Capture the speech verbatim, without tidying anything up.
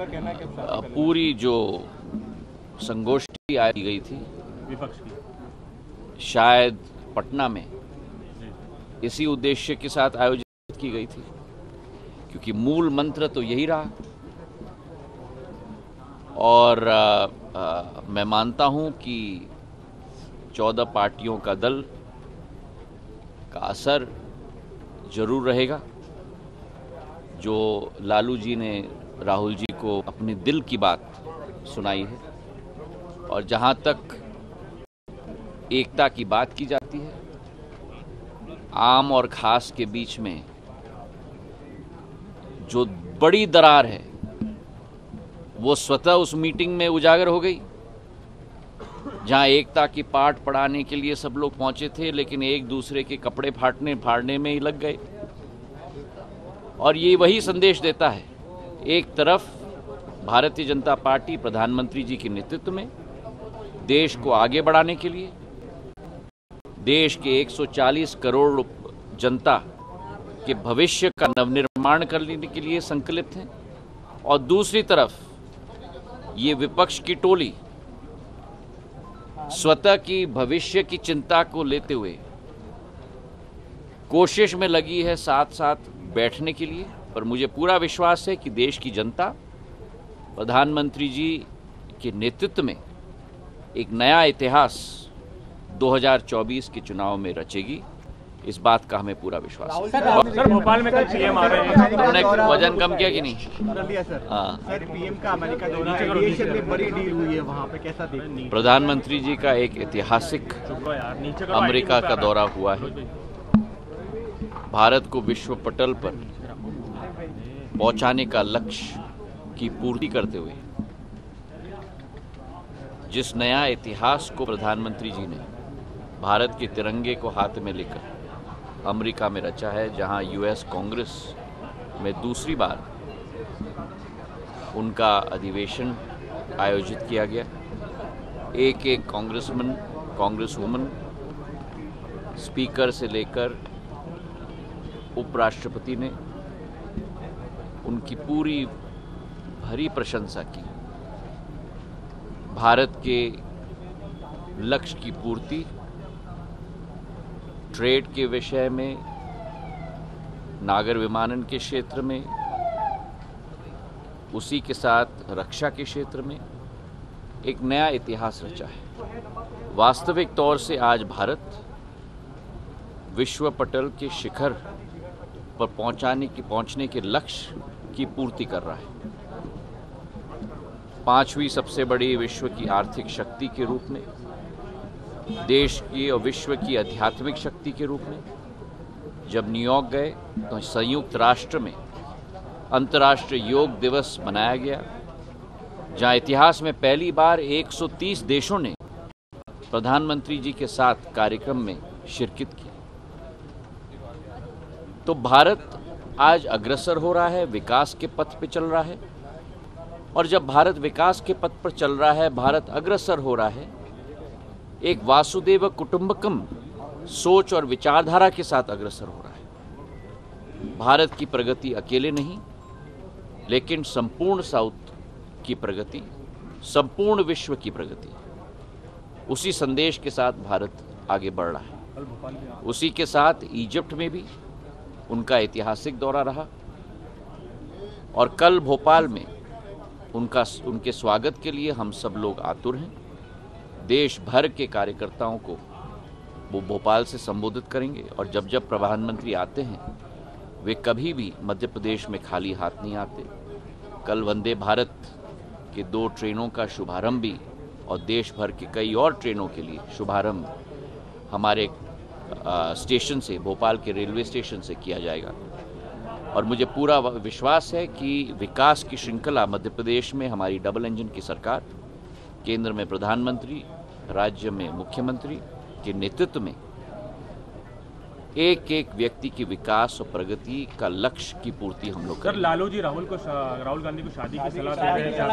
का कहना है कि पूरी जो संगोष्ठी आई गई थी विपक्ष की शायद पटना में इसी उद्देश्य के साथ आयोजित की गई थी, क्योंकि मूल मंत्र तो यही रहा। और आ, आ, मैं मानता हूं कि चौदह पार्टियों का दल का असर जरूर रहेगा। जो लालू जी ने राहुल जी को अपने दिल की बात सुनाई है, और जहां तक एकता की बात की जाती है, आम और खास के बीच में जो बड़ी दरार है वो स्वतः उस मीटिंग में उजागर हो गई, जहां एकता की पाठ पढ़ाने के लिए सब लोग पहुंचे थे, लेकिन एक दूसरे के कपड़े फाड़ने फाड़ने में ही लग गए। और ये वही संदेश देता है, एक तरफ भारतीय जनता पार्टी प्रधानमंत्री जी के नेतृत्व में देश को आगे बढ़ाने के लिए, देश के एक सौ चालीस करोड़ जनता के भविष्य का नवनिर्माण करने के लिए संकल्पित हैं, और दूसरी तरफ ये विपक्ष की टोली स्वतः की भविष्य की चिंता को लेते हुए कोशिश में लगी है साथ साथ बैठने के लिए। पर मुझे पूरा विश्वास है कि देश की जनता प्रधानमंत्री जी के नेतृत्व में एक नया इतिहास दो हज़ार चौबीस के चुनाव में रचेगी, इस बात का हमें पूरा विश्वास है। सर, भोपाल में कल पीएम आ रहे हैं, हमने वजन कम किया कि नहीं? सर हाँ। सर पीएम का अमेरिका दौरा, एविएशन में बड़ी डील हुई है, वहाँ पे कैसा देखते हैं? प्रधानमंत्री जी का एक ऐतिहासिक अमेरिका का दौरा हुआ है। भारत को विश्व पटल पर पहुंचाने का लक्ष्य की पूर्ति करते हुए जिस नया इतिहास को प्रधानमंत्री जी ने भारत के तिरंगे को हाथ में लेकर अमेरिका में रचा है, जहां यूएस कांग्रेस में दूसरी बार उनका अधिवेशन आयोजित किया गया। एक एक कांग्रेसमैन, कांग्रेस वुमन, स्पीकर से लेकर उपराष्ट्रपति ने उनकी पूरी भरी प्रशंसा की। भारत के लक्ष्य की पूर्ति, ट्रेड के विषय में, नागर विमानन के क्षेत्र में, उसी के साथ रक्षा के क्षेत्र में एक नया इतिहास रचा है। वास्तविक तौर से आज भारत विश्व पटल के शिखर पर पहुंचाने की पहुंचने के लक्ष्य की पूर्ति कर रहा है। पांचवी सबसे बड़ी विश्व की आर्थिक शक्ति के रूप में, देश की और विश्व की आध्यात्मिक शक्ति के रूप में जब न्यूयॉर्क गए तो संयुक्त राष्ट्र में अंतर्राष्ट्रीय योग दिवस मनाया गया, जहां इतिहास में पहली बार एक सौ तीस देशों ने प्रधानमंत्री जी के साथ कार्यक्रम में शिरकत की। तो भारत आज अग्रसर हो रहा है, विकास के पथ पर चल रहा है। और जब भारत विकास के पथ पर चल रहा है, भारत अग्रसर हो रहा है, एक वासुदेव कुटुंबकम सोच और विचारधारा के साथ अग्रसर हो रहा है। भारत की प्रगति अकेले नहीं, लेकिन संपूर्ण साउथ की प्रगति, संपूर्ण विश्व की प्रगति, उसी संदेश के साथ भारत आगे बढ़ रहा है। उसी के साथ इजिप्ट में भी उनका ऐतिहासिक दौरा रहा, और कल भोपाल में उनका उनके स्वागत के लिए हम सब लोग आतुर हैं। देश भर के कार्यकर्ताओं को वो भोपाल से संबोधित करेंगे, और जब जब प्रधानमंत्री आते हैं वे कभी भी मध्य प्रदेश में खाली हाथ नहीं आते। कल वंदे भारत के दो ट्रेनों का शुभारंभ भी, और देश भर के कई और ट्रेनों के लिए शुभारंभ हमारे आ, स्टेशन से, भोपाल के रेलवे स्टेशन से किया जाएगा। और मुझे पूरा विश्वास है कि विकास की श्रृंखला मध्य प्रदेश में हमारी डबल इंजन की सरकार, केंद्र में प्रधानमंत्री, राज्य में मुख्यमंत्री के नेतृत्व में एक एक व्यक्ति की विकास और प्रगति का लक्ष्य की पूर्ति हम लोग करेंगे। सर, लालू जी राहुल को राहुल गांधी को शादी की सलाह दे रहे हैं।